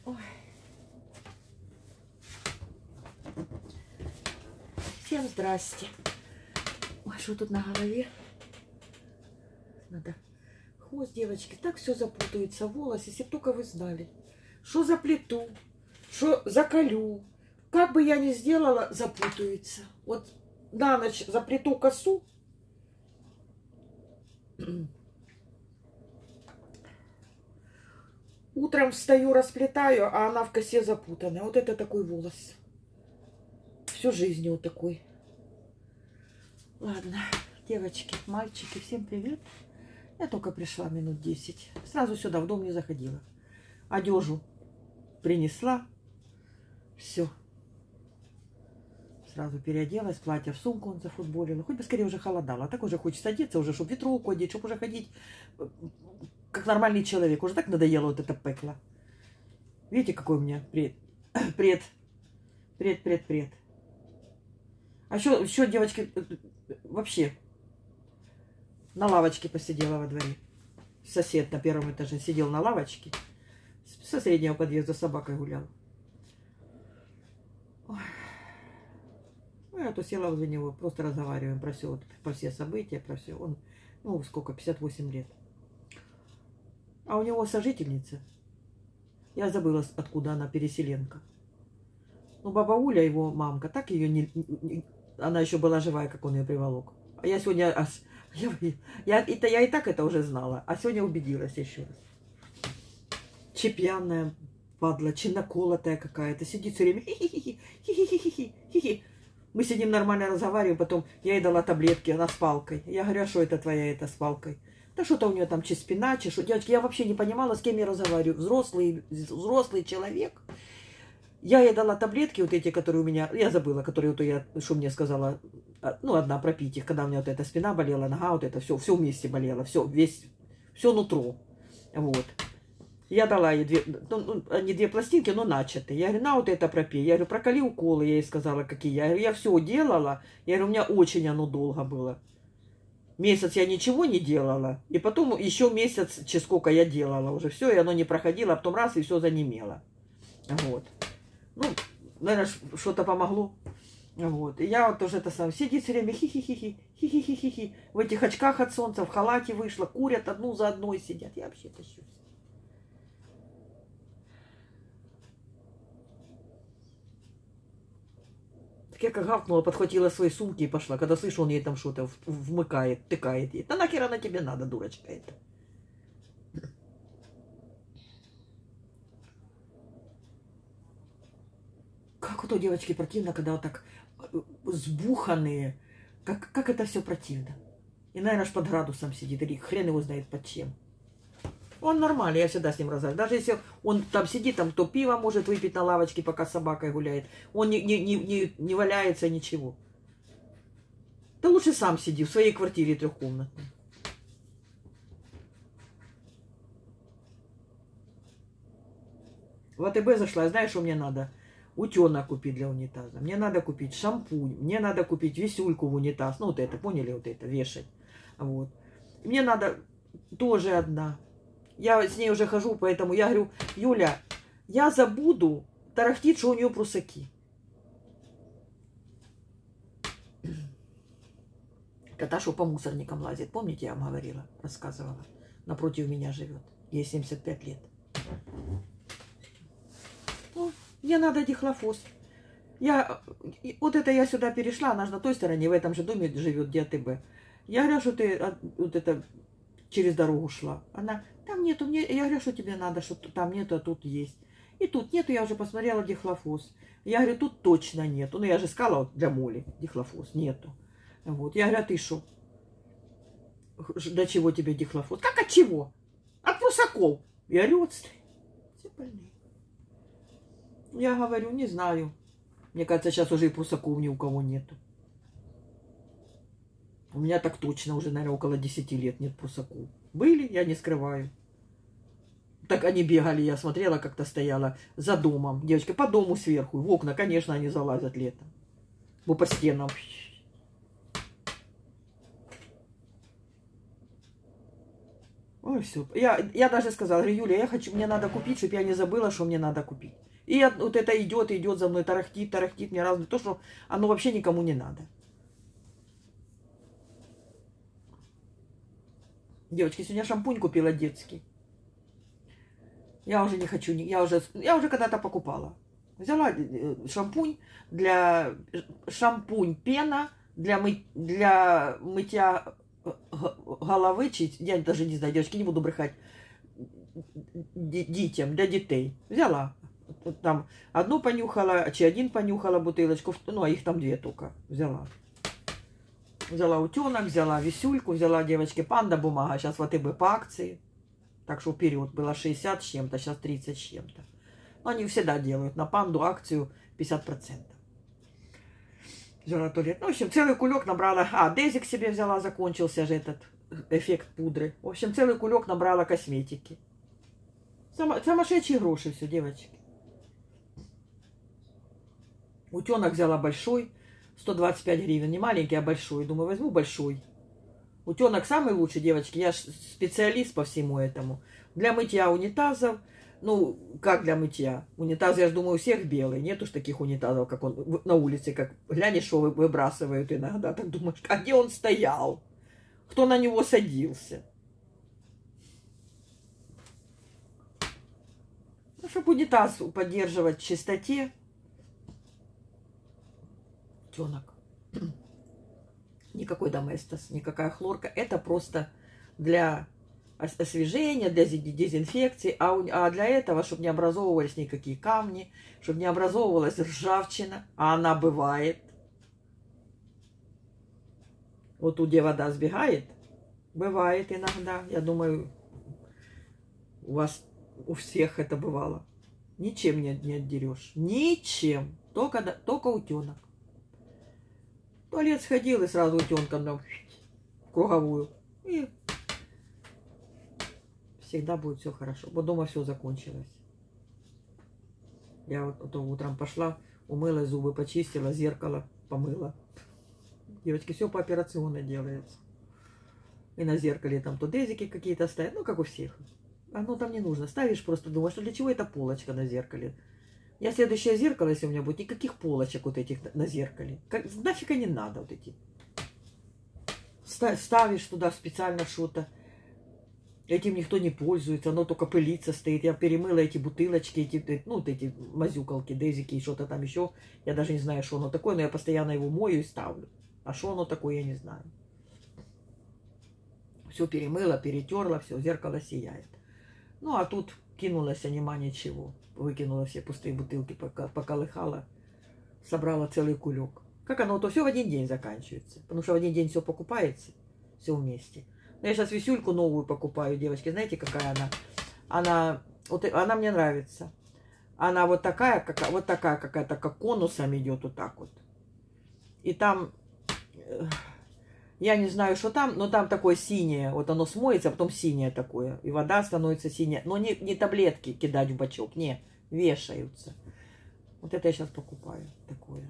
Ой. Всем здрасте. Ой, что тут на голове? Надо. Хвост, девочки, так все запутается, волосы, если бы только вы знали. Что заплету, что заколю. Как бы я ни сделала, запутается. Вот на ночь заплету косу. Утром встаю, расплетаю, а она в косе запутанная. Вот это такой волос. Всю жизнь вот такой. Ладно, девочки, мальчики, всем привет. Я только пришла минут 10. Сразу сюда в дом не заходила. Одежу принесла. Все. Сразу переоделась, платье в сумку он зафутболила. Хоть бы скорее уже холодало. А так уже хочется одеться, уже, чтобы ветровку одеть, чтобы уже ходить как нормальный человек. Уже так надоело вот это пекло. Видите, какой у меня пред. А еще, девочки, вообще на лавочке посидела во дворе. Сосед на первом этаже сидел на лавочке. Со среднего подъезда с собакой гулял. Ой. Ну, я то села возле него, просто разговариваем про все, вот, про все события, про все. Он, ну, сколько, 58 лет. А у него сожительница. Я забыла, откуда она, переселенка. Ну, баба Уля, его мамка, так ее не... Она еще была живая, как он ее приволок. А я сегодня... Я и так это уже знала. А сегодня убедилась еще раз. Чепьяная падла, чиноколотая какая-то. Сидит все время. Хи-хи-хи-хи-хи-хи-хи. Мы сидим нормально разговариваем, потом я ей дала таблетки, она с палкой. Я говорю, а что это твоя это с палкой? Да что-то у нее там че спина, че что. Девочки, я вообще не понимала, с кем я разговариваю. Взрослый человек. Я ей дала таблетки, вот эти, которые у меня, я забыла, которые вот я, что мне сказала, ну, одна пропить их, когда у меня вот эта спина болела, нога, вот это все вместе болело, все нутро. Вот. Я дала ей не две пластинки, но начатые. Я говорю, на вот это пропей. Я говорю, проколи уколы, я ей сказала, какие. Я говорю, я все делала. Я говорю, у меня очень оно долго было. Месяц я ничего не делала. И потом еще месяц, сколько я делала уже. Все, и оно не проходило, а потом раз, и все занемело. Вот. Ну, наверное, что-то помогло. Вот. И я вот тоже это сам сидит все время, хи-хи-хи-хи, хи-хи-хи-хи. В этих очках от солнца, в халате вышла, курят одну за одной сидят. Я вообще тащусь. Так я как гавкнула, подхватила свои сумки и пошла. Когда слышу, он ей там что-то вмыкает, тыкает ей. Да нахер она тебе надо, дурочка эта. Как вот у девочки противно, когда вот так сбуханные. Как это все противно. И, наверное, аж под градусом сидит. Или хрен его знает под чем. Он нормальный, я всегда с ним разговариваю. Даже если он там сидит, там то пиво может выпить на лавочке, пока с собакой гуляет. Он не валяется, ничего. Да лучше сам сиди в своей квартире трехкомнатной. В АТБ зашла, знаешь, что мне надо? Утенок купить для унитаза. Мне надо купить шампунь. Мне надо купить висюльку в унитаз. Ну, вот это, поняли, вот это, вешать. Вот. Мне надо тоже одна. Я с ней уже хожу, поэтому я говорю, Юля, я забуду, тарахтит, что у нее прусаки. Каташу по мусорникам лазит. Помните, я вам говорила, рассказывала? Напротив меня живет. Ей 75 лет. Мне надо дихлофос. Вот это я сюда перешла, она же на той стороне, в этом же доме живет, где АТБ. Я говорю, что ты вот это через дорогу шла. Она, там нету, мне, я говорю, что тебе надо, что там нету, а тут есть. И тут нету, я уже посмотрела дихлофос. Я говорю, тут точно нету. Ну, я же искала вот для Моли дихлофос, нету. Вот, я говорю, а ты что? До чего тебе дихлофос? Как от чего? От прусаков. Я говорю, вот все больные. Я говорю, не знаю. Мне кажется, сейчас уже и прусаков ни у кого нету. У меня так точно уже, наверное, около 10 лет нет прусаков. Были, я не скрываю. Так они бегали, я смотрела, как-то стояла за домом. Девочка, по дому сверху. В окна, конечно, они залазят летом. По стенам. Ой. Ой, все. Я даже сказала, говорю, Юля, я хочу, мне надо купить, чтобы я не забыла, что мне надо купить. И вот это идет за мной, тарахтит мне разное, то, что оно вообще никому не надо. Девочки, сегодня шампунь купила детский. Я уже не хочу, я уже когда-то покупала. Взяла шампунь пена для мытья головы, я даже не знаю, девочки, не буду брехать, детям, для детей. Взяла. Там одну понюхала, один понюхала бутылочку, ну, а их там две только. Взяла. Взяла утенок, взяла висюльку, взяла, девочки, панда бумага. Сейчас в АТБ по акции. Так что вперед было 60 с чем-то, сейчас 30 с чем-то. Но они всегда делают на панду акцию 50%. Взяла туалет. Ну, в общем, целый кулек набрала. Дезик себе взяла, закончился же этот эффект пудры. В общем, целый кулек набрала косметики. Сумасшедшие гроши все, девочки. Утенок взяла большой, 125 гривен. Не маленький, а большой. Думаю, возьму большой. Утенок самый лучший, девочки. Я специалист по всему этому. Для мытья унитазов. Ну, как для мытья? Унитазы, я же думаю, у всех белые. Нет уж таких унитазов, как он на улице, как глянешь, что выбрасывают иногда. Так думаешь, а где он стоял? Кто на него садился? Ну, чтобы унитаз поддерживать в чистоте. Утенок. Никакой доместос, никакая хлорка. Это просто для освежения, для дезинфекции. А для этого, чтобы не образовывались никакие камни, чтобы не образовывалась ржавчина. А она бывает. Вот тут, где вода сбегает, бывает иногда. Я думаю, у вас, у всех это бывало. Ничем не отдерешь. Ничем. Только утенок. В туалет сходил и сразу утенком в круговую. И всегда будет все хорошо. Вот дома все закончилось. Я вот утром пошла, умыла зубы, почистила, зеркало помыла. Девочки, все по операционно делается. И на зеркале там то дезики какие-то стоят, ну как у всех. Оно там не нужно. Ставишь, просто думаешь, что для чего эта полочка на зеркале. Я следующее зеркало, если у меня будет, никаких полочек вот этих на зеркале. Нафиг они надо вот эти. Ставишь туда специально что-то. Этим никто не пользуется, оно только пылится стоит. Я перемыла эти бутылочки, эти мазюкалки, дезики и что-то там еще. Я даже не знаю, что оно такое, но я постоянно его мою и ставлю. А что оно такое, я не знаю. Все перемыла, перетерла, все, зеркало сияет. Ну, а тут кинулась, нема ничего. Выкинула все пустые бутылки, поколыхала, собрала целый кулек. Как оно, то все в один день заканчивается. Потому что в один день все покупается, все вместе. Но я сейчас висюльку новую покупаю, девочки. Знаете, какая она? Она мне нравится. Она вот такая какая-то, как конусом идет вот так вот. И там, я не знаю, что там, но там такое синее. Вот оно смоется, а потом синее такое. И вода становится синяя. Но не таблетки кидать в бачок, не, вешаются. Вот это я сейчас покупаю, такое.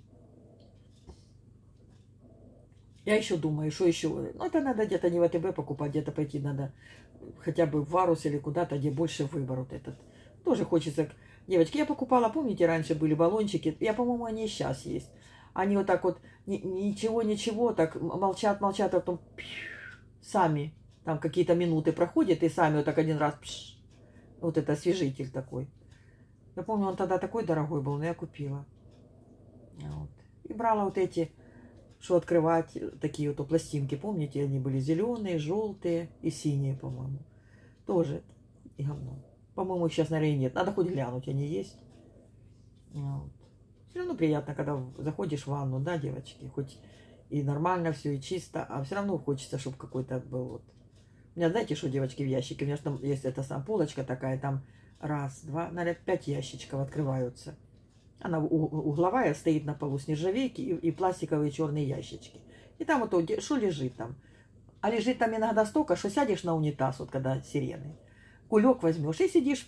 Я еще думаю, что еще. Ну, это надо где-то не в АТБ покупать, где-то пойти надо хотя бы в Варус или куда-то, где больше выбор вот этот. Тоже хочется. Девочки, я покупала, помните, раньше были баллончики. Я, по-моему, они и сейчас есть. Они вот так вот, ничего, так молчат, а потом сами, там какие-то минуты проходят, и сами вот так один раз, вот это освежитель такой. Я помню, он тогда такой дорогой был, но я купила. Вот. И брала вот эти, что открывать, такие вот пластинки, помните, они были зеленые, желтые и синие, по-моему. Тоже и говно. По-моему, их сейчас, наверное, нет. Надо хоть глянуть, они есть. Вот. Все равно приятно, когда заходишь в ванну, да, девочки, хоть и нормально все, и чисто, а все равно хочется, чтобы какой-то был вот. У меня, знаете, что, девочки, в ящике, у меня там есть эта сам полочка такая, там раз, два, наверное, 5 ящичков открываются. Она угловая, стоит на полу с нержавейки и пластиковые черные ящички. И там вот что лежит там. А лежит там иногда столько, что сядешь на унитаз, вот когда сирены, кулек возьмешь и сидишь,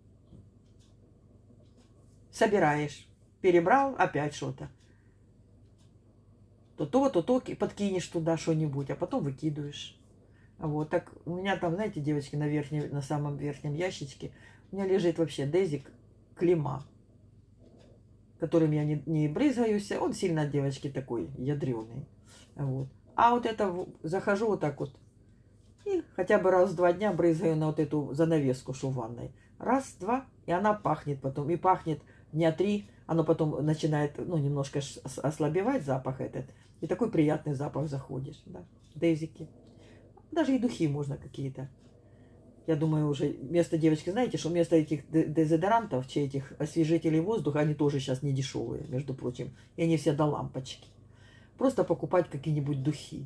собираешь. Перебрал, опять что-то. То подкинешь туда что-нибудь, а потом выкидываешь. Вот, так у меня там, знаете, девочки, на самом верхнем ящичке у меня лежит вообще дезик Клима, которым я не брызгаюсь. Он сильно от девочки такой ядреный. Вот. А вот это захожу вот так вот и хотя бы раз в 2 дня брызгаю на вот эту занавеску, что в ванной. Раз, два, и она пахнет потом. И пахнет дня 3, оно потом начинает, ну, немножко ослабевать запах этот. И такой приятный запах заходишь, да, дезики. Даже и духи можно какие-то. Я думаю, уже вместо девочки, знаете, что вместо этих дезодорантов, этих освежителей воздуха, они тоже сейчас не дешевые, между прочим. И они все до лампочки. Просто покупать какие-нибудь духи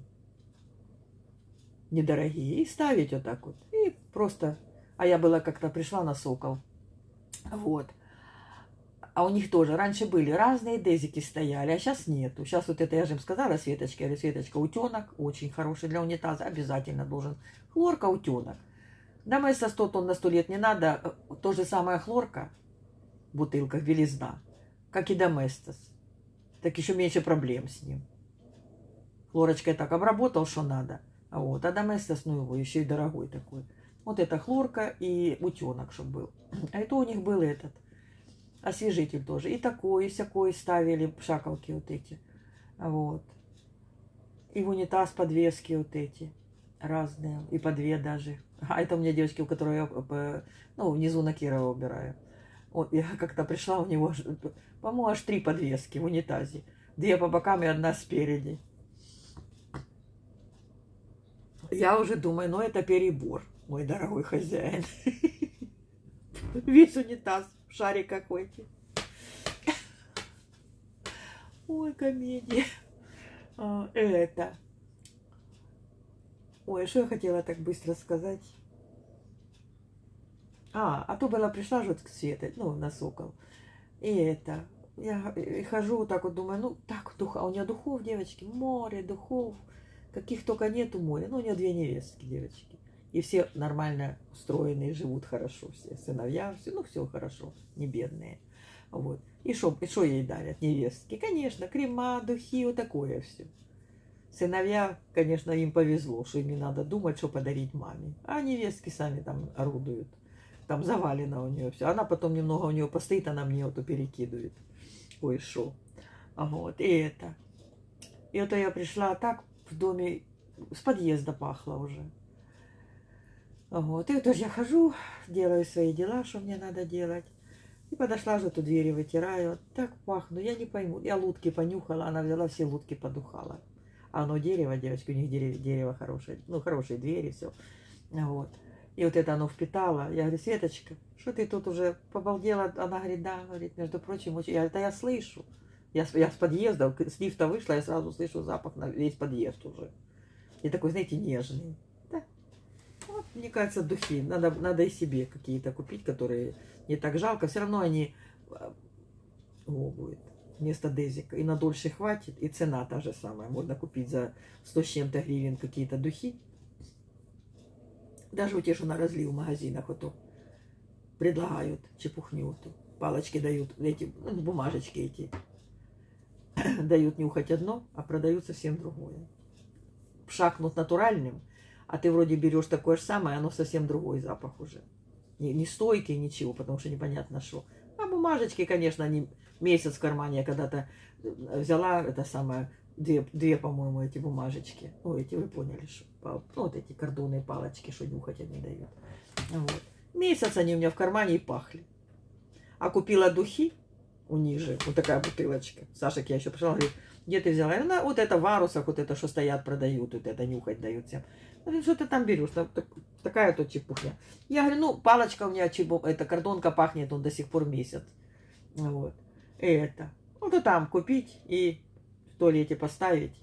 недорогие и ставить вот так вот. И просто... А я была как-то пришла на Сокол. Вот. А у них тоже раньше были разные дезики стояли, а сейчас нету. Сейчас вот это я же им сказала, Светочке, я говорю, Светочка, утенок очень хороший для унитаза, обязательно должен. Хлорка, утенок. Доместос тот, он на 100 лет не надо. То же самое хлорка в бутылках, белизна, как и Доместос. Так еще меньше проблем с ним. Хлорочкой так обработал, что надо. Вот. А Доместос, ну его, еще и дорогой такой. Вот это хлорка и утенок, чтобы был. А это у них был этот освежитель тоже. И такой, и всякой ставили шакалки вот эти. Вот. И в унитаз подвески вот эти разные. И по 2 даже. А это у меня девочки, у которой я, ну, внизу на Кирова убираю. Вот, я как-то пришла, у него, по-моему, аж 3 подвески в унитазе. 2 по бокам и 1 спереди. Я уже думаю, ну это перебор, мой дорогой хозяин. Весь унитаз в шаре какой-то. Ой, комедия. Это. Ой, что я хотела так быстро сказать? А то была пришла же к Свете, ну, на Сокол. И это. Я хожу вот так вот, думаю, ну, так, духа. А у нее духов, девочки, море духов. Каких только нету море. Ну, у нее 2 невестки, девочки. И все нормально устроенные, живут хорошо. Все сыновья, все, ну, все хорошо, не бедные. Вот. И что ей дарят невестки? Конечно, крема, духи, вот такое все. Сыновья, конечно, им повезло, что им не надо думать, что подарить маме. А невестки сами там орудуют. Там завалено у нее все. Она потом немного у нее постоит, она мне вот перекидывает. Ой, шо. Вот, и это. И вот я пришла, так в доме с подъезда пахло уже. Вот, и вот я хожу, делаю свои дела, что мне надо делать. И подошла же, тут двери вытираю. Так пахну, я не пойму. Я лутки понюхала, она взяла все лутки, подухала. А оно дерево, девочки, у них дерево хорошее. Ну, хорошие двери, все. Вот. И вот это оно впитало. Я говорю, Светочка, что ты тут уже побалдела? Она говорит, да, говорит, между прочим, очень... Я говорю, да я слышу. Я с подъезда, с лифта вышла, я сразу слышу запах на весь подъезд уже. И такой, знаете, нежный. Да. Вот, мне кажется, духи. Надо и себе какие-то купить, которые не так жалко. Все равно они будет вместо дезика. И на дольше хватит. И цена та же самая. Можно купить за 100 с чем-то гривен какие-то духи. Даже у тех, что на разлив в магазинах, вот, предлагают чепухню. Палочки дают, эти, ну, бумажечки эти. Дают нюхать одно, а продают совсем другое. Пшакнут натуральным, а ты вроде берешь такое же самое, оно совсем другой запах уже. Не стойкий, ничего, потому что непонятно что. А бумажечки, конечно, они месяц в кармане. Я когда-то взяла это самое, две, по-моему, эти бумажечки. Ну, эти, вы поняли, что. Ну, вот эти кордонные палочки, что нюхать они дают. Вот. Месяц они у меня в кармане и пахли. А купила духи у них же, вот такая бутылочка. Саша, я еще пришла, говорит, где ты взяла? Она, вот это в Варусах, вот это, что стоят, продают, вот это нюхать дают всем. Говорит, что ты там берешь? Такая тут чепухня. Я говорю, ну, палочка у меня, эта кордонка пахнет, он до сих пор месяц. Вот. И это. Вот и там купить и в туалете поставить.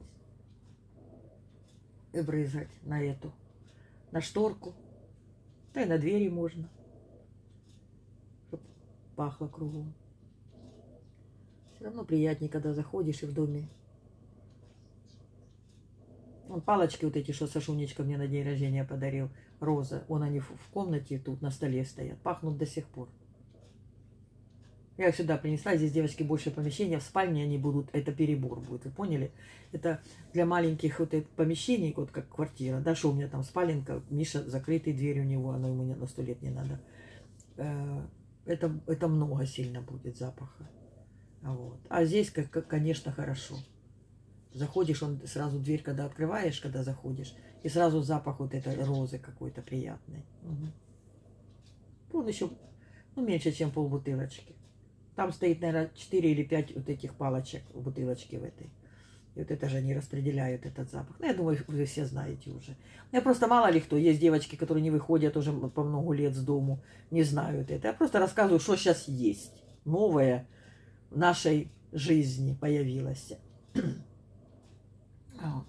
И брызгать на эту, на шторку. Да и на двери можно. Чтоб пахло кругом. Все равно приятнее, когда заходишь и в доме. Вон палочки вот эти, что Сашунечка мне на день рождения подарил. Роза. Вон они в комнате тут на столе стоят. Пахнут до сих пор. Я их сюда принесла, здесь девочки больше помещения, в спальне они будут, это перебор будет, вы поняли? Это для маленьких вот этих помещений, вот как квартира, да, что у меня там спаленка, Миша, закрытые двери у него, оно ему на 100 лет не надо. Это много сильно будет запаха. Вот. А здесь, конечно, хорошо. Заходишь, он сразу дверь, когда открываешь, когда заходишь, и сразу запах вот этой розы какой-то приятный. Угу. Он еще, ну, меньше, чем полбутылочки. Там стоит, наверное, 4 или 5 вот этих палочек в бутылочке в этой. И вот это же они распределяют этот запах. Ну, я думаю, вы все знаете уже. Я просто мало ли кто. Есть девочки, которые не выходят уже по много лет с дому, не знают это. Я просто рассказываю, что сейчас есть. Новое в нашей жизни появилось. Вот.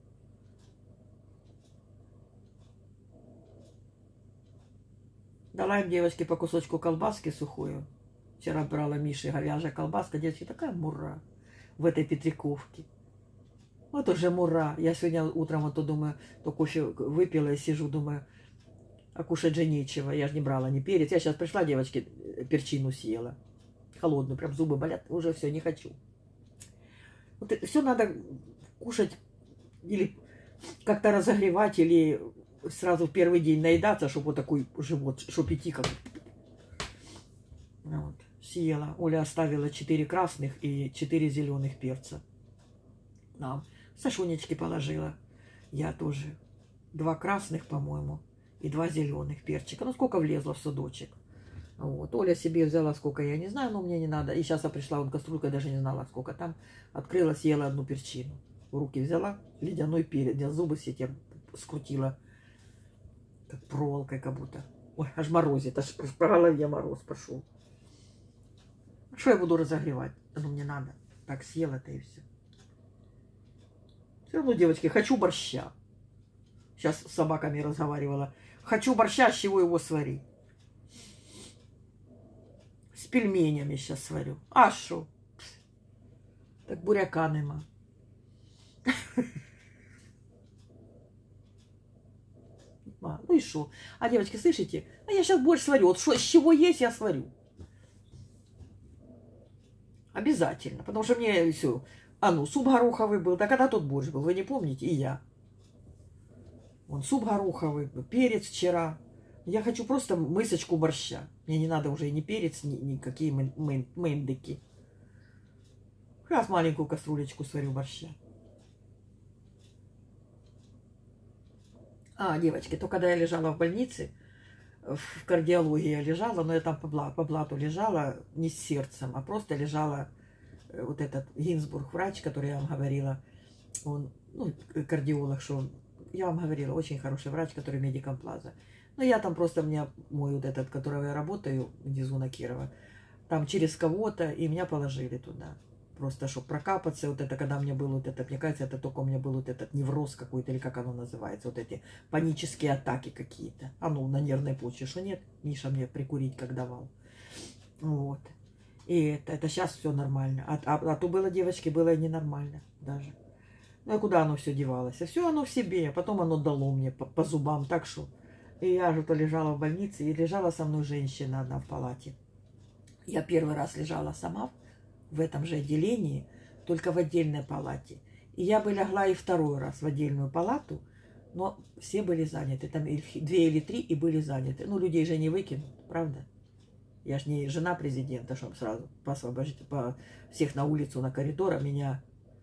Дала им девочке по кусочку колбаски сухую. Вчера брала Мише говяжья колбаска. Девочки, такая мура в этой Петриковке. Вот уже мура. Я сегодня утром вот то думаю, то кофе выпила и сижу, думаю, а кушать же нечего. Я же не брала ни перец. Я сейчас пришла, девочки, перчину съела. Холодную, прям зубы болят. Уже все, не хочу. Вот все надо кушать или как-то разогревать, или сразу в первый день наедаться, чтобы вот такой живот, чтобы идти как... Вот. Съела. Оля оставила 4 красных и 4 зеленых перца. Нам. Сашунечки положила. Я тоже. 2 красных, по-моему, и 2 зеленых перчика. Ну, сколько влезло в судочек. Вот. Оля себе взяла, сколько, я не знаю, но мне не надо. И сейчас я пришла, вон кастрюлька, я даже не знала, сколько там. Открыла, съела 1 перчину. В руки взяла, ледяной перец. Я зубы все те скрутила. Как проволокой как будто. Ой, аж морозит, аж по голове мороз пошел. Что я буду разогревать? Ну, мне надо. Так, съела-то и все. Все равно, девочки, хочу борща. Сейчас с собаками разговаривала. Хочу борща, с чего его сварить? С пельменями сейчас сварю. А что? Так буряка нема. Ну и что? А, девочки, слышите? А я сейчас борщ сварю. Вот что, с чего есть, я сварю. Обязательно. Потому что мне все... А ну, суп гороховый был. Да когда тут борщ был, вы не помните? И я. Вон, суп гороховый, перец вчера. Я хочу просто мысочку борща. Мне не надо уже ни перец, ни какие мендыки. Сейчас маленькую кастрюлечку сварю борща. А, девочки, то когда я лежала в больнице, в кардиологии я лежала, но я там по блату лежала не с сердцем, а просто лежала вот этот Гинзбург, врач, который я вам говорила, он, ну, кардиолог, что он, я вам говорила, очень хороший врач, который медиком Плаза. Но я там просто, у меня мой вот этот, которого я работаю внизу на Кирова, там через кого-то, и меня положили туда. Просто, чтобы прокапаться, вот это, когда у меня был вот этот, мне кажется, это только у меня был вот этот невроз какой-то, или как оно называется, вот эти панические атаки какие-то. А ну, на нервной почве, что нет, Миша мне прикурить как давал. Вот. И это сейчас все нормально. А то было, девочки, было и ненормально даже. Ну, а куда оно все девалось? А все оно в себе, а потом оно дало мне по зубам, так что... И я же то лежала в больнице, и лежала со мной женщина одна в палате. Я первый раз лежала сама в этом же отделении, только в отдельной палате. И я бы легла и второй раз в отдельную палату, но все были заняты. Там 2 или 3 и были заняты. Ну, людей же не выкинут, правда? Я ж не жена президента, чтобы сразу посвободить всех на улицу, на коридор, а меня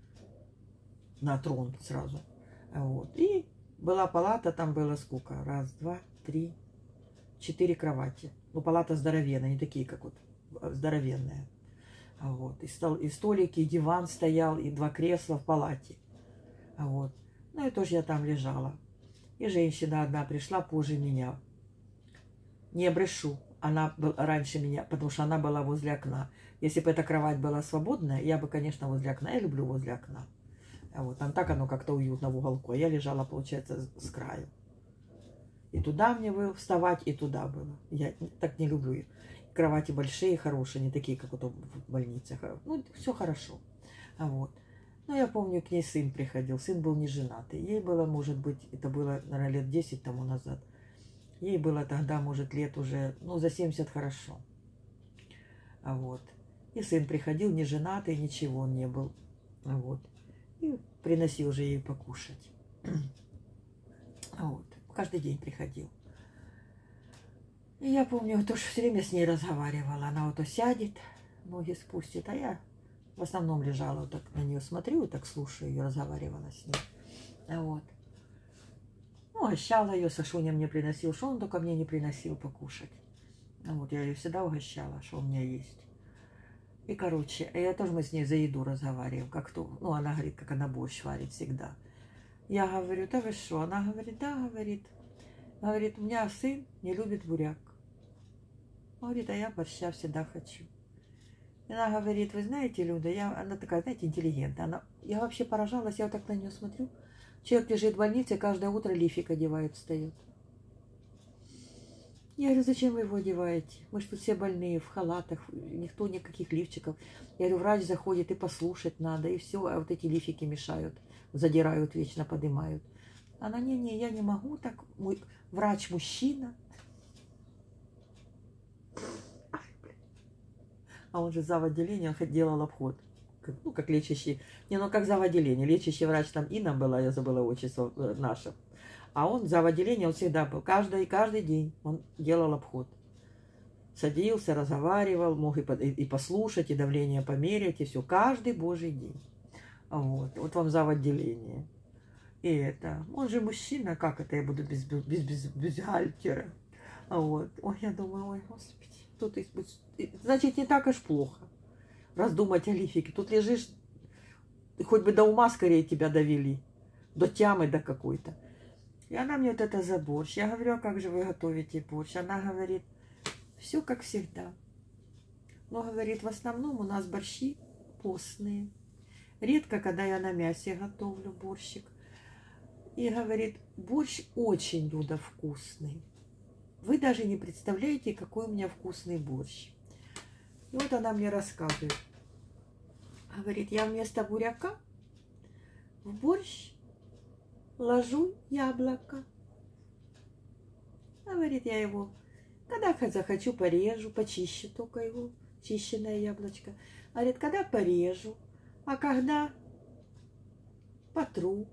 на трон сразу. Вот. И была палата, там было сколько? 1, 2, 3, 4 кровати. Ну, палата здоровенная, не такие, как вот здоровенная. Вот. И столики, и диван стоял, и 2 кресла в палате. Вот. Ну и тоже я там лежала. И женщина одна пришла позже меня. Не брешу. Она была раньше меня, потому что она была возле окна. Если бы эта кровать была свободная, я бы, конечно, возле окна. Я люблю возле окна. Вот. Там так оно как-то уютно в уголку. А я лежала, получается, с краю. И туда мне было вставать, и туда было. Я так не люблю. Кровати большие, хорошие, не такие, как вот в больницах. Ну, все хорошо. Вот. Ну, я помню, к ней сын приходил. Сын был не женатый. Ей было, может быть, это было, наверное, лет 10 тому назад. Ей было тогда, может, лет уже, ну, за 70 хорошо. Вот. И сын приходил, не женатый, ничего он не был. Вот. И приносил же ей покушать. Вот. Каждый день приходил. И я помню, тоже все время с ней разговаривала. Она вот сядет, ноги спустит, а я в основном лежала, вот так на нее смотрю, так слушаю ее, разговаривала с ней. Вот. Ну, угощала ее, Сашуня мне приносил, что он только мне не приносил покушать. Вот, я ее всегда угощала, что у меня есть. И, короче, я тоже мы с ней за еду разговариваем, как то, ну, она говорит, как она борщ варит всегда. Я говорю, да вы что? Она говорит, да, говорит. Говорит, у меня сын не любит буряк. Говорит, а я борща всегда хочу. И она говорит, вы знаете, Люда, она такая, знаете, интеллигентная. Я вообще поражалась, я вот так на нее смотрю. Человек лежит в больнице, каждое утро лифик одевает, встает. Я говорю, зачем вы его одеваете? Мы же тут все больные, в халатах, никто никаких лифчиков. Я говорю, врач заходит, и послушать надо, и все, а вот эти лифики мешают, задирают вечно, поднимают. Она, не, я не могу так, врач мужчина. А он же зав. Отделения, он делал обход. Ну, как лечащий. Не, ну как зав. Отделения. Лечащий врач там Инна была, я забыла отчество наше. А он зав. Отделения, он всегда был. Каждый день он делал обход. Садился, разговаривал, мог и послушать, и давление померять, и все. Каждый божий день. Вот вам зав. Отделения. И это. Он же мужчина, как это я буду без бюстгальтера? Вот. Ой, я думаю, ой, господи. Тут, значит, не так уж плохо раздумать о лифике. Тут лежишь, хоть бы до ума скорее тебя довели, до тямы до какой-то. И она мне вот это за борщ. Я говорю, а как же вы готовите борщ? Она говорит, все как всегда. Но, говорит, в основном у нас борщи постные. Редко, когда я на мясе готовлю борщик. И говорит, борщ очень, Люда, вкусный. Вы даже не представляете, какой у меня вкусный борщ. И вот она мне рассказывает. Говорит, я вместо буряка в борщ ложу яблоко. Говорит, я его, когда захочу, порежу, почищу только его, чищенное яблочко. Говорит, когда порежу, а когда потру.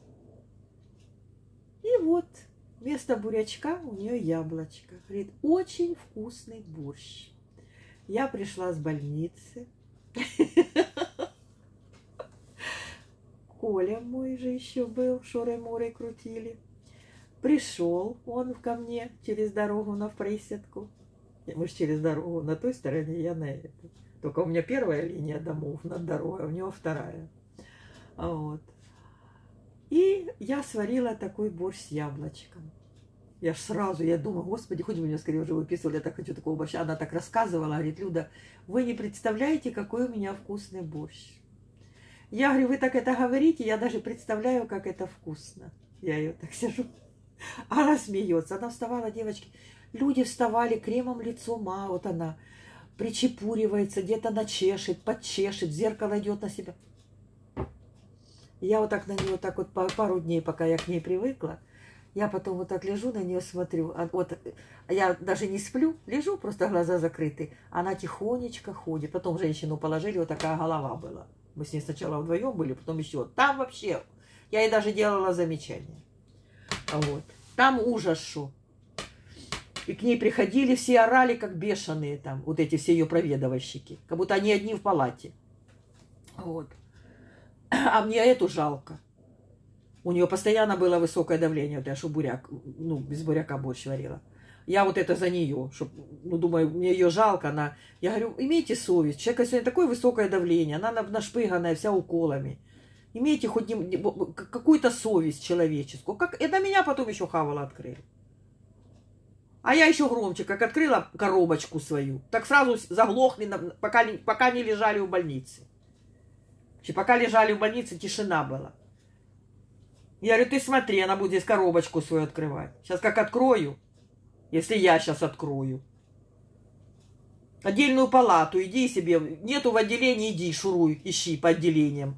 И вот вместо бурячка у нее яблочко. Говорит, очень вкусный борщ. Я пришла с больницы. Коля мой же еще был, шорой-морой крутили. Пришел он ко мне через дорогу на Присядку. Мы же через дорогу на той стороне, я на этой. Только у меня первая линия домов над дорогой, а у него вторая. Вот. И я сварила такой борщ с яблочком. Я ж сразу, я думаю, господи, хоть бы меня скорее уже выписывали, я так хочу такого борща. Она так рассказывала, говорит, Люда, вы не представляете, какой у меня вкусный борщ. Я говорю, вы так это говорите, я даже представляю, как это вкусно. Я ее так сижу. Она смеется. Она вставала, девочки. Люди вставали, кремом лицо вот она причепуривается, где-то начешет, подчешет, зеркало идет на себя. Я вот так на нее так вот пару дней, пока я к ней привыкла, я потом вот так лежу на нее, смотрю. Вот я даже не сплю, лежу, просто глаза закрыты. Она тихонечко ходит. Потом женщину положили, вот такая голова была. Мы с ней сначала вдвоем были, потом еще. Там вообще, я ей даже делала замечания. Вот. Там ужас шо. И к ней приходили, все орали, как бешеные там, вот эти все ее проведовальщики. Как будто они одни в палате. Вот. А мне эту жалко. У нее постоянно было высокое давление, вот я что буряк, ну, без буряка борщ варила. Я вот это за нее, чтоб, ну, думаю, мне ее жалко. Я говорю, имейте совесть, у человека сегодня такое высокое давление, она нашпыганная, вся уколами. Имейте хоть какую-то совесть человеческую. Как это меня потом еще хавала открыли. А я еще громче, как открыла коробочку свою, так сразу заглохли, пока не лежали в больнице. Пока лежали в больнице, тишина была. Я говорю, ты смотри, она будет здесь коробочку свою открывать. Сейчас как открою, если я сейчас открою. Отдельную палату, иди себе. Нету в отделении, иди, шуруй, ищи по отделениям.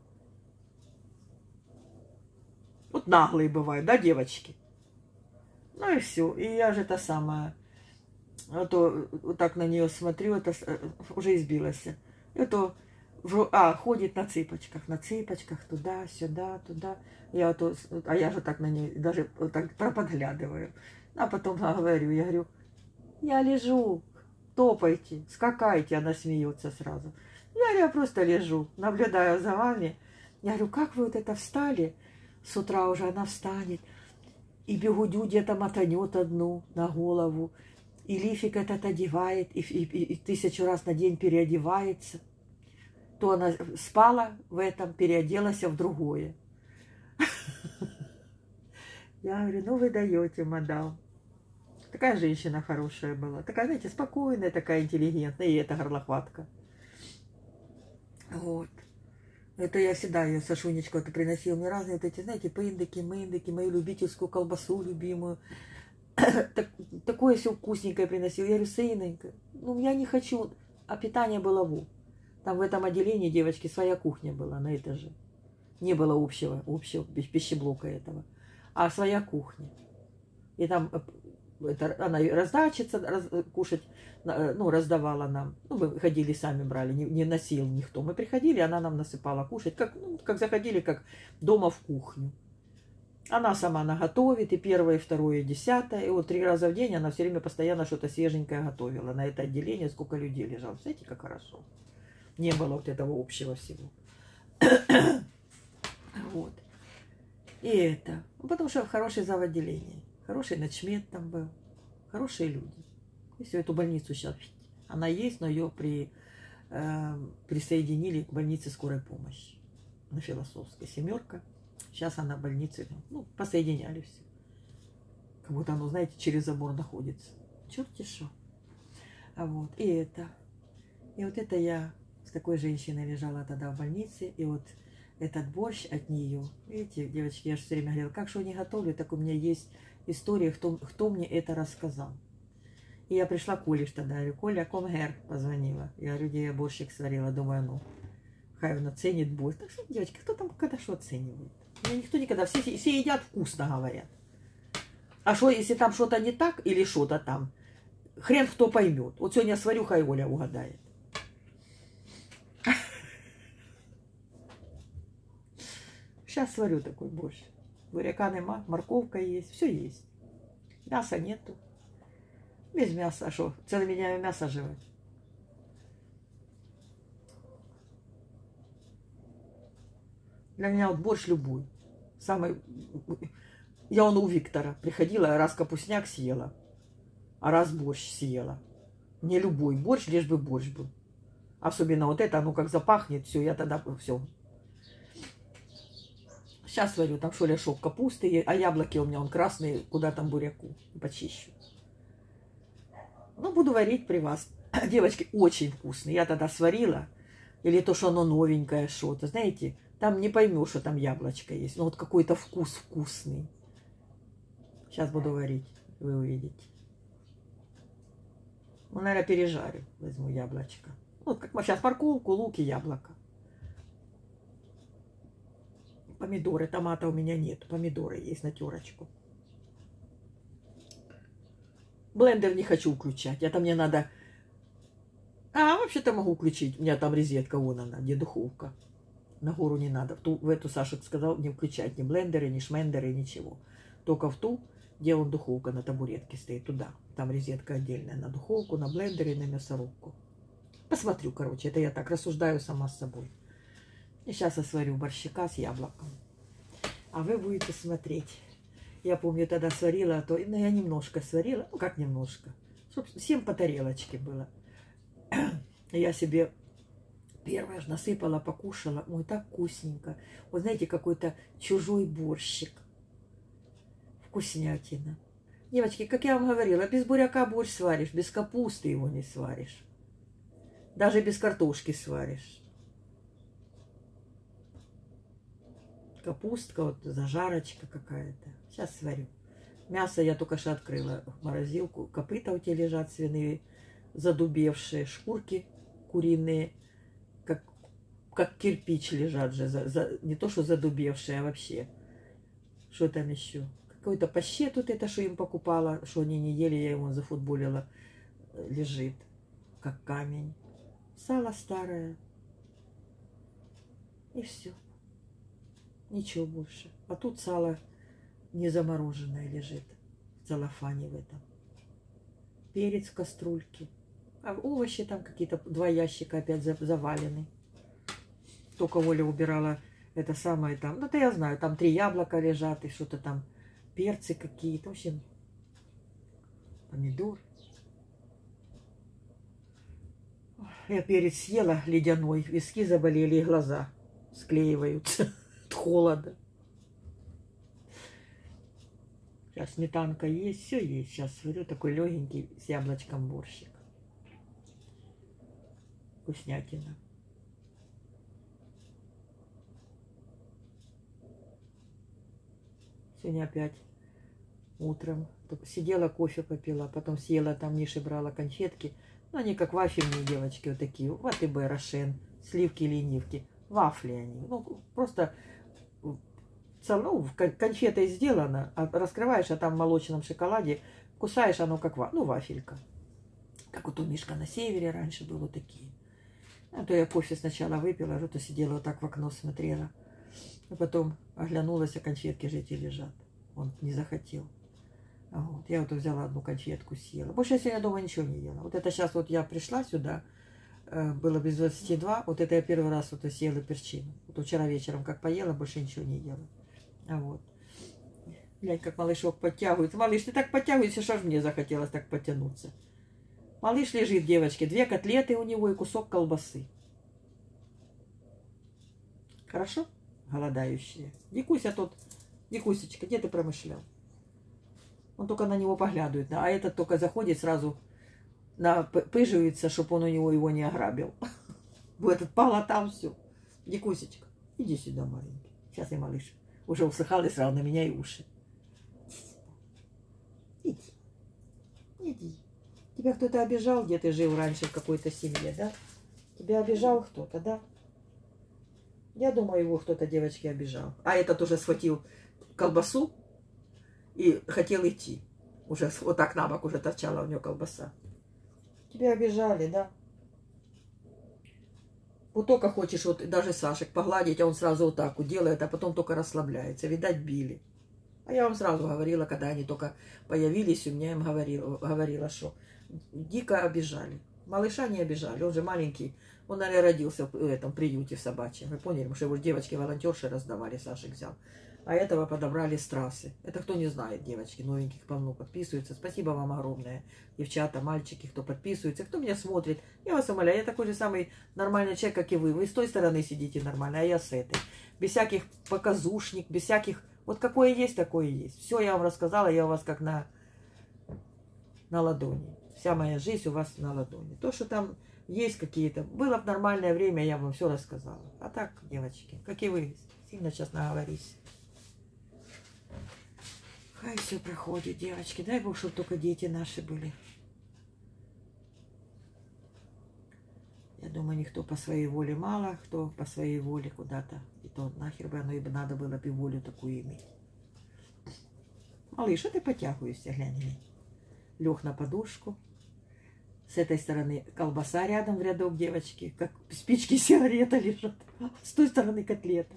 Вот наглые бывают, да, девочки? Ну и все. И я же та самая. А то вот так на нее смотрю, это уже избилась. Это ходит на цыпочках туда, туда. Я вот, а я же так на ней даже вот так проподглядываю. А потом говорю, я лежу, топайте, скакайте. Она смеется сразу. Я просто лежу, наблюдаю за вами. Я говорю, как вы вот это встали? С утра уже она встанет, и бегудю где-то мотанет одну на голову, и лифик этот одевает, и 1000 раз на день переодевается. То она спала в этом, переоделась в другое. Я говорю, ну вы даете, мадам. Такая женщина хорошая была. Такая, знаете, спокойная, такая интеллигентная. И эта горлохватка. Вот. Это я всегда ее, Сашунечку, это приносила мне разные вот эти, знаете, пындыки, мою любительскую колбасу любимую. Такое все вкусненькое приносил. Я говорю, сынонька, ну я не хочу. А питание было во. Там в этом отделении, девочки, своя кухня была на этаже. Не было общего пищеблока этого. А своя кухня. И там она раздачица кушать, ну, раздавала нам. Ну, мы ходили, сами брали, не носил никто. Мы приходили, она нам насыпала кушать, как заходили, как дома в кухню. Она сама наготовит, и первое, и второе, и 10. И вот 3 раза в день она все время постоянно что-то свеженькое готовила. На это отделение сколько людей лежало. Знаете, как хорошо. Не было вот этого общего всего. Вот. И это. Потому что хороший зав. Отделение. Хороший начмед там был. Хорошие люди. И все, эту больницу сейчас. Она есть, но ее присоединили к больнице скорой помощи. На Философской. 7. Сейчас она в больнице. Ну, посоединяли все. Как будто оно, знаете, через забор находится. Черт-те шо. Вот. И это. И вот это я с такой женщиной лежала тогда в больнице. И вот этот борщ от нее. Видите, девочки, я же все время говорила, как что не готовлю, так у меня есть история, кто мне это рассказал. И я пришла к Коле тогда, говорю, Коля, комгер, позвонила. Я говорю, где я борщик сварила, думаю, ну, хай он оценит борщ. Так что, девочки, кто там когда что оценивает? Меня никто никогда, все едят вкусно, говорят. А что, если там что-то не так или что-то там, хрен кто поймет. Вот сегодня сварю, хай Оля угадает. Сейчас сварю такой борщ. Буряка нема, морковка есть, все есть. Мяса нету. Без мяса, а что? Целыми днями мясо жевать. Для меня вот борщ любой. Самый... Я у Виктора приходила, раз капустняк съела, а раз борщ съела. Мне любой борщ, лишь бы борщ был. Особенно вот это, оно как запахнет, все, я тогда все. Сейчас сварю, там что ли шок капусты, а яблоки у меня он красный, куда там буряку, почищу. Ну, буду варить при вас. Девочки, очень вкусные. Я тогда сварила, или то, что оно новенькое что-то, знаете, там не поймешь, что там яблочко есть. Но вот какой-то вкус вкусный. Сейчас буду варить, вы увидите. Ну, наверное, пережарю, возьму яблочко. Вот как сейчас морковку, лук и яблоко. Помидоры, томата у меня нет. Помидоры есть на терочку. Блендер не хочу включать. Это мне надо... вообще-то могу включить. У меня там розетка, вон она, где духовка. На гору не надо. В эту Саша сказал не включать ни блендеры, ни шмендеры, ничего. Только в ту, где вон духовка на табуретке стоит, туда. Там розетка отдельная на духовку, на блендере, на мясорубку. Посмотрю, короче. Это я так рассуждаю сама с собой. И сейчас я сварю борщика с яблоком. А вы будете смотреть. Я помню, тогда сварила, ну, я немножко сварила. Ну, как немножко. 7 по тарелочке было. Я себе первое же насыпала, покушала. Ой, так вкусненько. Вот знаете, какой-то чужой борщик. Вкуснятина. Девочки, как я вам говорила, без буряка борщ сваришь, без капусты его не сваришь. Даже без картошки сваришь. Капустка, вот зажарочка какая-то. Сейчас сварю. Мясо я только что открыла в морозилку. Копыта у тебя лежат свиные, задубевшие. Шкурки куриные, как кирпич лежат же. Не то, что задубевшие, а вообще. Что там еще? Какой-то паштет тут это, что им покупала, что они не ели, я ему зафутболила. Лежит, как камень. сало старое. И все. Ничего больше. А тут сало не замороженное лежит в целлофане в этом. Перец в кастрюльке. А овощи там какие-то, 2 ящика опять завалены. Только Оля убирала это самое там. Ну, это я знаю, там 3 яблока лежат и что-то там. Перцы какие-то. В общем, помидор. Я перец съела ледяной. Виски заболели и глаза склеиваются от холода. Сейчас сметанка есть, все есть. Сейчас сварю такой легенький с яблочком борщик. Вкуснятина. Сегодня опять утром сидела, кофе попила, потом съела, там Мише брала конфетки. Ну, они как вафельные девочки, вот такие. ВТБ, Рошен, сливки, ленивки. Вафли они. Ну, просто конфетой сделано, а раскрываешь, а там в молочном шоколаде кусаешь, оно как вафелька. Как вот у Мишка на севере раньше было такие. А то я кофе сначала выпила, а то сидела вот так в окно смотрела. А потом оглянулась, а конфетки же эти лежат. Он не захотел. А вот, я вот взяла одну конфетку, съела. Больше я сегодня дома ничего не ела. Вот это сейчас вот я пришла сюда, было без 22, вот это я первый раз вот съела перчину. Вот вчера вечером как поела, больше ничего не ела. А вот. Глянь, как малышок подтягивается. Малыш, ты так подтягиваешься, что ж мне захотелось так потянуться. Малыш лежит, девочки, 2 котлеты у него и кусок колбасы. Хорошо? Голодающие. Дикуся тут. Дикусечка, где ты промышлял? Он только на него поглядывает. А этот только заходит сразу, пыживается, чтобы он у него его не ограбил. Этот пала там все. Дикусечка, иди сюда, маленький. Сейчас я, малыш, уже усыхал и сразу на меня и уши. Иди. Иди. Тебя кто-то обижал, где ты жил раньше в какой-то семье, да? Тебя обижал кто-то, да? Я думаю, его кто-то, девочки, обижал. А этот уже схватил колбасу и хотел идти. Уже вот так на бок уже торчала у него колбаса. Тебя обижали, да? Вот только хочешь вот даже Сашек погладить, а он сразу вот так вот делает, а потом только расслабляется. Видать, били. А я вам сразу говорила, когда они только появились, у меня им говорила, что дико обижали. Малыша не обижали, он же маленький. Он, наверное, родился в этом приюте в собачьем. Вы поняли? Потому что его девочки-волонтерши раздавали, Сашек взял. А этого подобрали с трассы. Это кто не знает, девочки, новеньких полно подписываются. Спасибо вам огромное, девчата, мальчики, кто подписывается, кто меня смотрит. Я вас умоляю, я такой же самый нормальный человек, как и вы. Вы с той стороны сидите нормально, а я с этой. Без всяких показушник, без всяких... Вот какое есть, такое есть. Все я вам рассказала, я у вас как на ладони. Вся моя жизнь у вас на ладони. То, что там есть какие-то... Было в нормальное время, я вам все рассказала. А так, девочки, как и вы, сильно сейчас наговорись. Хай все проходит, девочки. Дай Бог, чтобы только дети наши были. Я думаю, никто по своей воле мало, кто по своей воле куда-то. И то нахер бы оно и надо было бы волю такую иметь. Малыш, а ты потягиваешься, глянь. Лег на подушку. С этой стороны колбаса рядом в рядок, девочки. Как спички сигарета лежат. С той стороны котлета.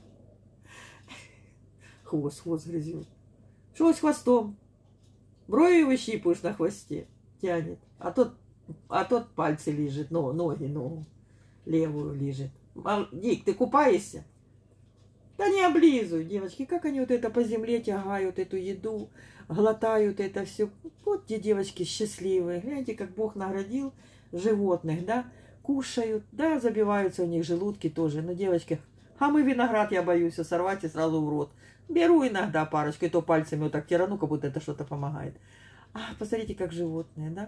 Хвост грызет. Что с хвостом? Брови выщипываешь на хвосте. Тянет. А тот пальцы лежит. Ногу. Левую лежит. Дик, ты купаешься? Да не облизывай, девочки. Как они вот это по земле тягают, эту еду, глотают это все. Вот те девочки счастливые. Гляньте, как Бог наградил животных, да? Кушают, да, забиваются у них желудки тоже. Но, девочки, а мы виноград, я боюсь, сорвать и сразу в рот. Беру иногда парочку, и то пальцами вот так тирану, как будто это что-то помогает. А, посмотрите, как животные, да?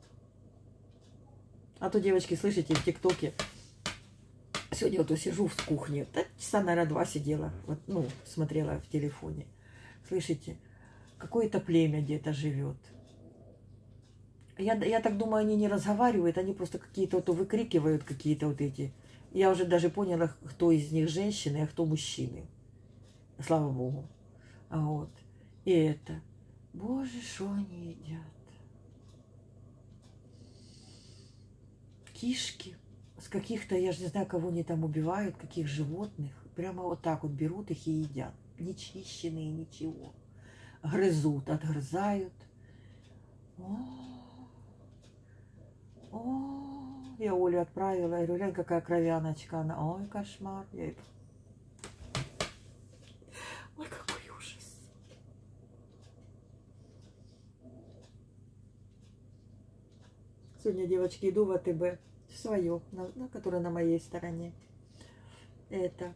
А то, девочки, слышите, в ТикТоке, сегодня вот сижу в кухне, да, часа, наверное, 2 сидела, вот, смотрела в телефоне. Слышите, какое-то племя где-то живет. Я так думаю, они не разговаривают, они просто какие-то вот выкрикивают какие-то вот эти. Я уже даже поняла, кто из них женщины, а кто мужчины. Слава Богу. А вот. И это. Боже, что они едят? Кишки, с каких-то, я же не знаю, кого они там убивают, каких животных. Прямо вот так вот берут их и едят. Не чищенные, ничего. Грызут, отгрызают. Я Олю отправила. Я говорю, глянь, какая кровяночка. Она, ой, кошмар. Ой, какой ужас. Сегодня, девочки, иду в АТБ. Свое, которое на моей стороне. Это.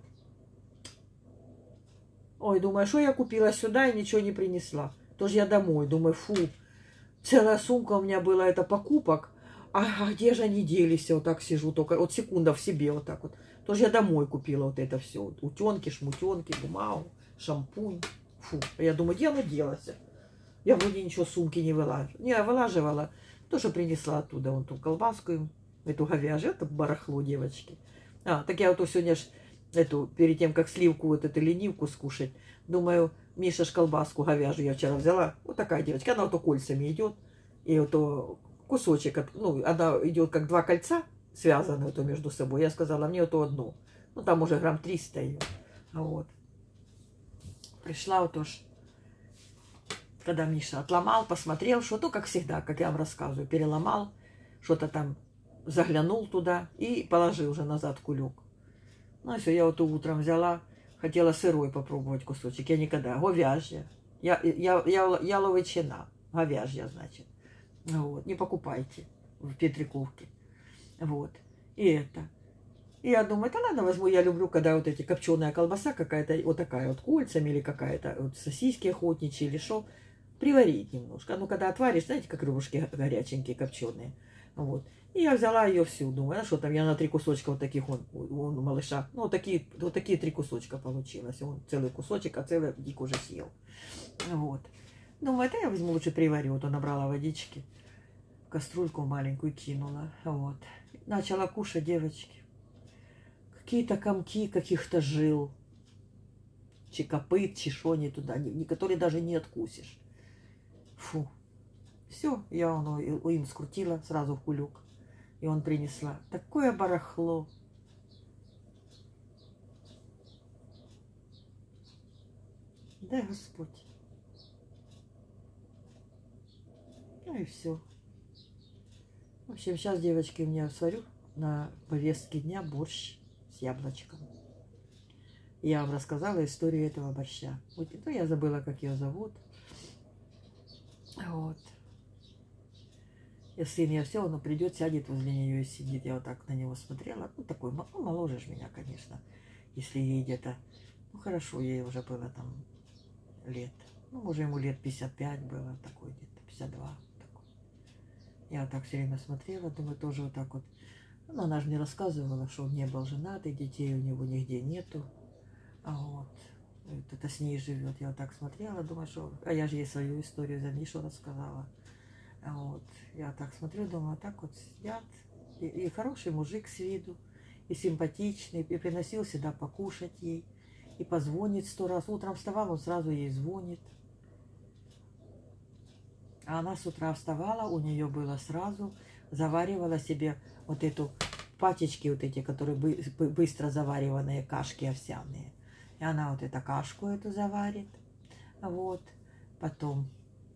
Ой, думаю, что я купила сюда и ничего не принесла. Тоже я домой. Думаю, фу. Целая сумка у меня была, это покупок. А где же они делись? Я вот так сижу, только вот секунда в себе вот так вот. Тоже я домой купила вот это все. Вот, утенки, шмутенки, бумагу, шампунь. Фу. Я думаю, где оно делось? Я вроде ничего сумки не вылаживала. Не, вылаживала. Тоже принесла оттуда вон ту колбаску, эту говяжью. Это барахло, девочки. Так я вот сегодня ж эту, перед тем, как сливку, вот эту ленивку скушать, думаю, Миша ж колбаску говяжью я вчера взяла. Вот такая девочка. Она вот кольцами идет. И вот кусочек, ну, она идет как два кольца, связанные то между собой. Я сказала, мне вот одно. Ну, там уже грамм 300 ее. Вот. Пришла вот уж, когда Миша отломал, посмотрел, что, ну, как всегда, как я вам рассказываю, переломал, что-то там заглянул туда и положил уже назад кулек. Ну, и все, я вот утром взяла, хотела сырой попробовать кусочек. Я никогда. Говяжья. Яловичина. Говяжья, значит. Вот. Не покупайте в Петриковке. Вот. И это. И я думаю, да ладно, возьму. Я люблю, когда вот эти копченая колбаса какая-то, вот такая вот кольцами, или какая-то вот сосиски охотничьи, или что, приварить немножко. Ну, когда отваришь, знаете, как рыбушки горяченькие, копченые. Вот. И я взяла ее всю, думаю, а что там, я на 3 кусочка вот таких у малыша, ну, вот такие 3 кусочка получилось. Он целый кусочек, а целый Дик уже съел. Вот. Думаю, это я возьму лучше приварю. Вот набрала водички, кастрюльку маленькую кинула. Вот. Начала кушать, девочки. Какие-то комки каких-то жил. Чи копыт, чи шо не туда, которые даже не откусишь. Фу. Все, я им скрутила сразу в кулек. И он принесла. Такое барахло. Дай Господь. Ну и все. В общем, сейчас, девочки, у меня сварю на повестке дня борщ с яблочком. Я вам рассказала историю этого борща. Вот, ну, я забыла, как ее зовут. Вот. И сын, я все, он придет, сядет возле нее и сидит. Я вот так на него смотрела. Ну, такой, ну, моложе ж меня, конечно. Если ей где-то, ну, хорошо, ей уже было там лет. Ну, может, ему лет 55 было, такой где-то, 52. Такой. Я вот так все время смотрела, думаю, тоже вот так вот. Ну, она же мне рассказывала, что он не был женат, и детей у него нигде нету. Вот. Это с ней живет. Я вот так смотрела, думаю, что... А я же ей свою историю за Мишу рассказала. Вот. Я так смотрю, думаю, так вот сидят. И хороший мужик с виду, и симпатичный, и приносил всегда покушать ей, и позвонит 100 раз. Утром вставал, он сразу ей звонит. А она с утра вставала, у нее было сразу, заваривала себе вот эту пачечки, вот эти, которые быстро завариванные кашки овсяные. И она вот эту кашку эту заварит. Вот. Потом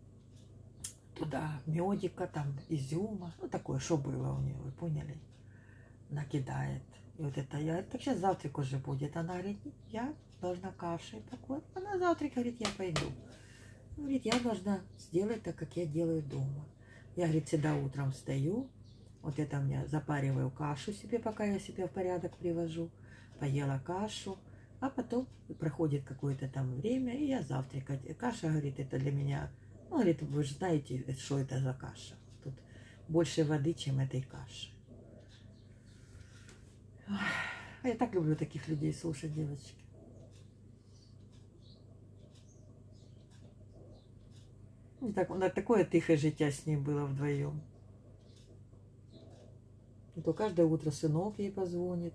туда медика, там изюма, ну такое, что было у нее, вы поняли, накидает. И вот это я, так сейчас завтрак уже будет. Она говорит, я должна кашей такой. Она завтрак говорит, я пойду. Говорит, я должна сделать так, как я делаю дома. Я, говорит, всегда утром встаю, вот это мне запариваю кашу себе, пока я себя в порядок привожу. Поела кашу, а потом проходит какое-то там время, и я завтракать. Каша, говорит, это для меня... Ну, говорит, вы же знаете, что это за каша. Тут больше воды, чем этой каши. Я так люблю таких людей слушать, девочки. Такое тихое життя с ним было вдвоем. И то каждое утро сынок ей позвонит.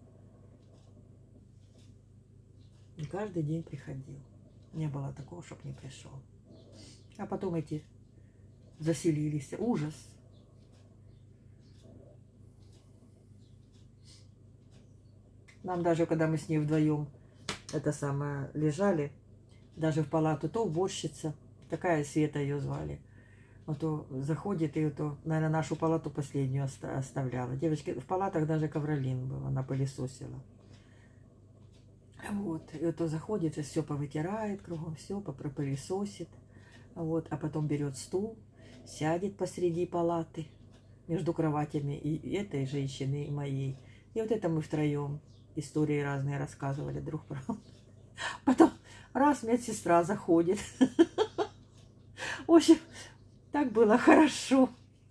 И каждый день приходил. Не было такого, чтобы не пришел. А потом эти заселились. Ужас. Нам даже, когда мы с ней вдвоем это самое лежали, даже в палату, то уборщица, такая Света ее звали, вот то заходит и то, наверное, нашу палату последнюю оставляла. Девочки, в палатах даже ковролин был, она пылесосила. Вот, и вот то заходит, и все повытирает кругом, все пропылесосит. Вот, а потом берет стул, сядет посреди палаты, между кроватями и этой женщины, и моей. И вот это мы втроем истории разные рассказывали друг про друга. Потом раз медсестра заходит. В общем, так было хорошо.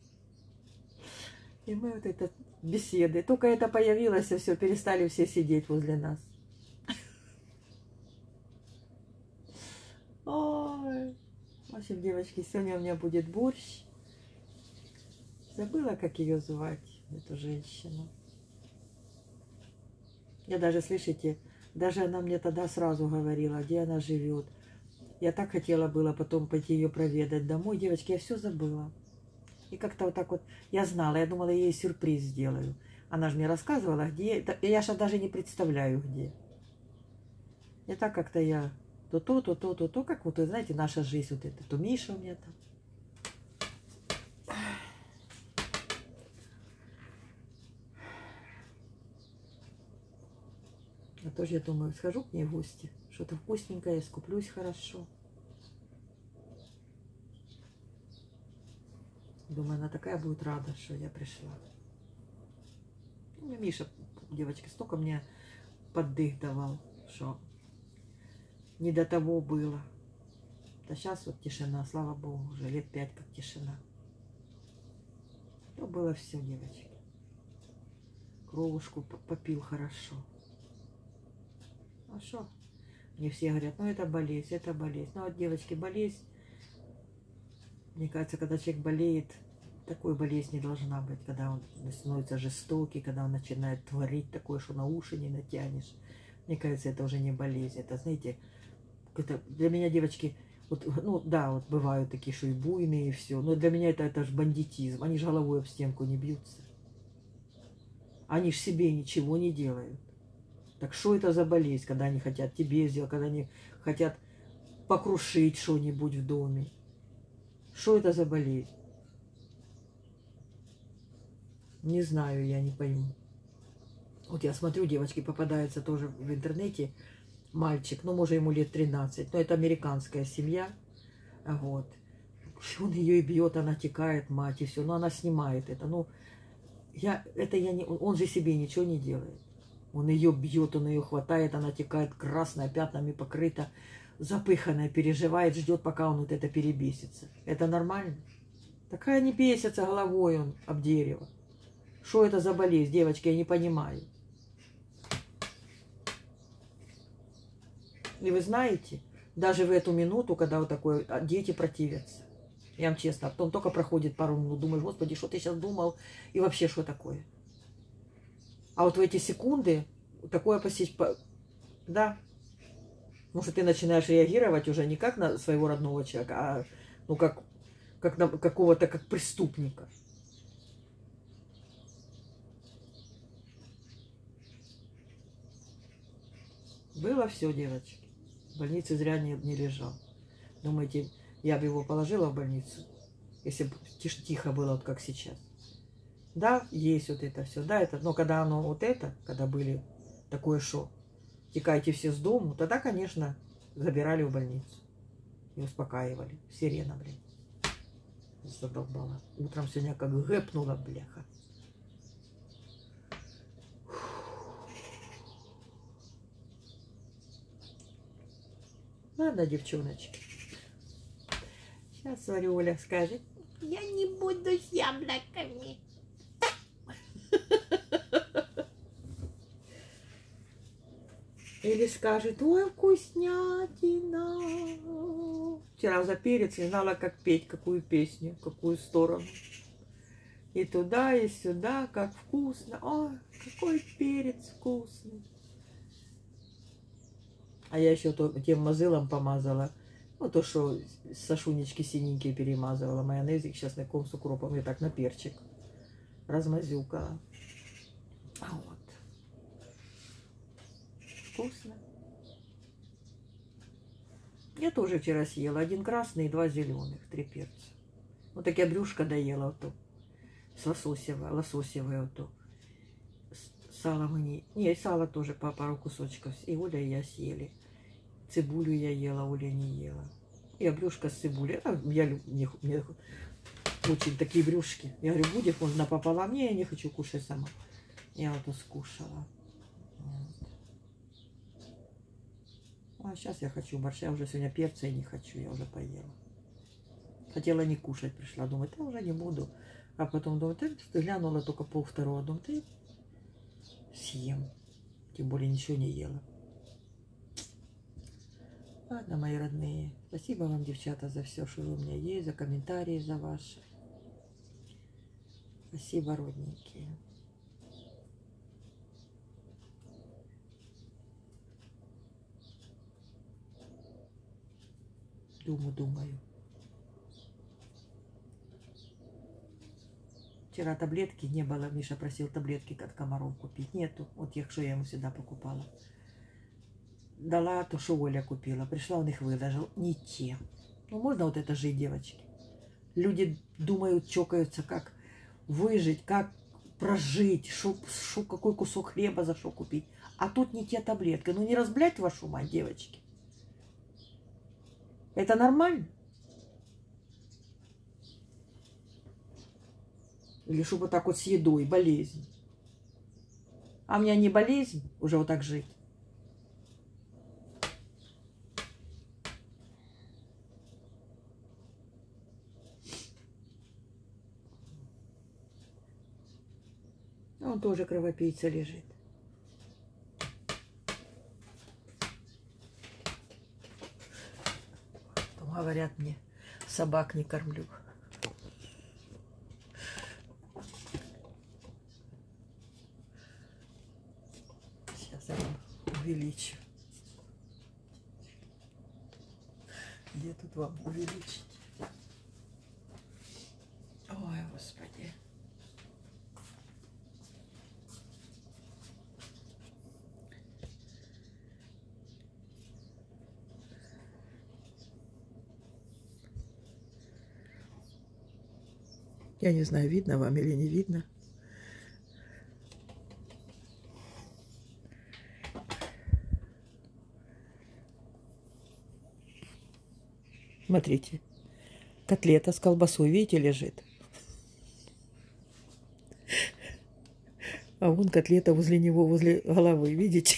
И мы вот это беседы. Только это появилось, и все, перестали все сидеть возле нас. Ой. В общем, девочки, сегодня у меня будет борщ. Забыла, как ее звать, эту женщину. Я даже, слышите, даже она мне тогда сразу говорила, где она живет. Я так хотела было потом пойти ее проведать домой. Девочки, я все забыла. И как-то вот так вот, я знала, я думала, я ей сюрприз сделаю. Она же мне рассказывала, где. Я же даже не представляю, где. И так как-то я то, как вот, знаете, наша жизнь вот это. То Миша у меня там. А тоже я думаю, схожу к ней в гости, что-то вкусненькое, скуплюсь хорошо. Думаю, она такая будет рада, что я пришла. Ну, Миша, девочка, столько мне поддых давал, что не до того было. Да сейчас вот тишина, слава богу, уже лет 5 как тишина. То было все, девочки. Кровушку попил хорошо. А что? Мне все говорят, ну это болезнь, это болезнь. Ну вот, девочки, болезнь. Мне кажется, когда человек болеет, такой болезнь не должна быть. Когда он становится жестокий, когда он начинает творить такое, что на уши не натянешь. Мне кажется, это уже не болезнь. Это, знаете, это для меня, девочки, вот, ну да, вот бывают такие, что и буйные, и все. Но для меня это же бандитизм. Они же головой об стенку не бьются. Они ж себе ничего не делают. Так что это за болезнь, когда они хотят тебе сделать, когда они хотят покрушить что-нибудь в доме? Что это за болезнь? Не знаю, я не пойму. Вот я смотрю, девочки, попадаются тоже в интернете мальчик, ну, может, ему лет 13, но это американская семья, вот. Он ее и бьет, она текает, мать, и все, но она снимает это, ну, он же себе ничего не делает. Он ее бьет, он ее хватает, она текает красная, пятнами покрыта, запыханная, переживает, ждет, пока он вот это перебесится. Это нормально? Такая не бесится головой он об дерево. Что это за болезнь, девочки, я не понимаю. И вы знаете, даже в эту минуту, когда вот такое, дети противятся. Я вам честно, а потом только проходит пару минут, думаешь, господи, что ты сейчас думал, и вообще, что такое? А вот в эти секунды такое посетить, да, может, ты начинаешь реагировать уже не как на своего родного человека, а ну как на какого-то как преступника. Было все, девочки. В больнице зря не лежал. Думаете, я бы его положила в больницу, если бы тихо было, вот как сейчас? Да, есть вот это все, да, это, но когда оно вот это, когда были такое шоу, текайте все с дому, тогда, конечно, забирали в больницу и успокаивали. Сирена, блин, задолбала. Утром сегодня как гэпнула, бляха. Ладно, девчоночки. Сейчас Оля скажет, Я не буду с яблоками. или скажет, ой, вкуснятина. Вчера за перец не знала, как петь, какую песню, какую сторону. И туда, и сюда, как вкусно. Ой, какой перец вкусный. А я еще тем мазылом помазала. Ну, то, что сашунечки синенькие перемазывала. Майонезик с чесноком, с укропом. И так на перчик размазюкала. Вот. Вкусно. Я тоже вчера съела 1 красный и 2 зеленых, 3 перца. Вот так я брюшко доела вот то. С лососевое вот то. Сало мы не... сало тоже по пару кусочков. И Оля и я съели. Цибулю я ела, Оля не ела. Я брюшко с цибулей. Я люблю, мне очень такие брюшки. Я говорю, будет, можно пополам. Не, я не хочу кушать сама. Я вот скушала. Вот. А сейчас я хочу борща. Я уже сегодня перца и не хочу. Я уже поела. Хотела не кушать, пришла. Думаю, да уже не буду. А потом думаю, да, глянула только 1:30. Думаю, да съем. Тем более ничего не ела. Ладно, мои родные. Спасибо вам, девчата, за все, что вы у меня есть, за комментарии, за ваши. Спасибо, родненькие. Думаю. Вчера таблетки не было. Миша просил таблетки от комаров купить. Нету. Вот тех, что я ему всегда покупала. Дала то, что Оля купила. Пришла, он их выложил. Не те. Ну, можно вот это жить, девочки? Люди думают, чокаются, как выжить, как прожить, какой кусок хлеба за что купить. А тут не те таблетки. Ну, не разблять вашу мать, девочки. Это нормально? Или чтобы вот так вот с едой, болезнь. А у меня не болезнь, уже вот так жить. Он тоже кровопийца лежит. Потом говорят мне, собак не кормлю. Сейчас я вам увеличу. Где тут вам увеличить? Ой, Господи. Я не знаю, видно вам или не видно. Смотрите, котлета с колбасой, видите, лежит. А вон котлета возле него, возле головы, видите?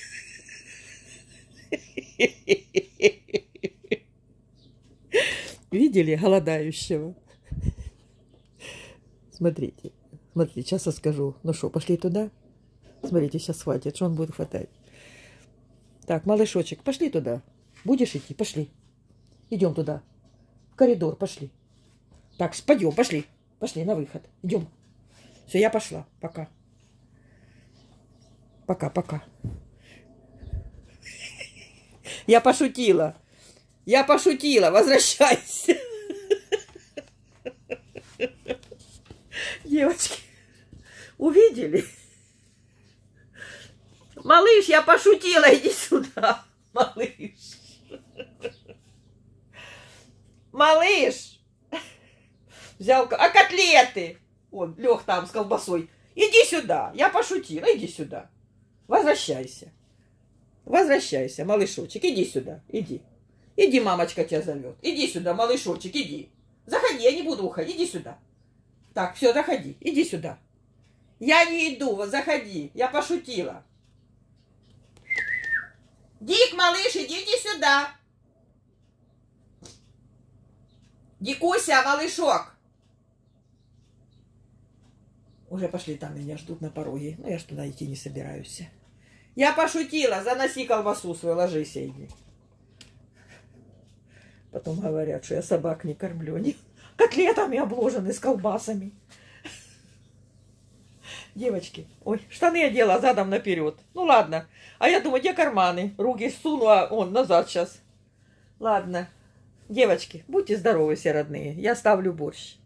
Видели голодающего? Смотрите, сейчас я скажу. Ну что, пошли туда? Смотрите, сейчас хватит, что он будет хватать. Так, малышочек, пошли туда. Будешь идти? Пошли. Идем туда. В коридор, пошли. Так, пойдем, пошли. Пошли на выход. Идем. Все, я пошла. Пока. Пока. Я пошутила. Возвращайся. Девочки, увидели? Малыш, я пошутила, иди сюда. Малыш. Взял, а котлеты? Он лег там с колбасой. Иди сюда, я пошутила, иди сюда. Возвращайся, малышочек, иди сюда, иди. Иди, мамочка тебя зовет. Иди сюда, малышочек, иди. Заходи, я не буду уходить, иди сюда. Так, все, заходи, иди сюда. Я не иду, заходи, я пошутила. Дик, малыш, иди сюда. Дикуся, малышок. Уже пошли, там меня ждут на пороге. Но я ж туда идти не собираюсь. Я пошутила, заноси колбасу свою, ложись, иди. Потом говорят, что я собак не кормлю. Они котлетами обложены с колбасами. Девочки, ой, штаны я одела задом наперед. Ну ладно. А я думаю, где карманы? Руки суну, а он назад сейчас. Ладно. Девочки, будьте здоровы все родные. Я ставлю борщ.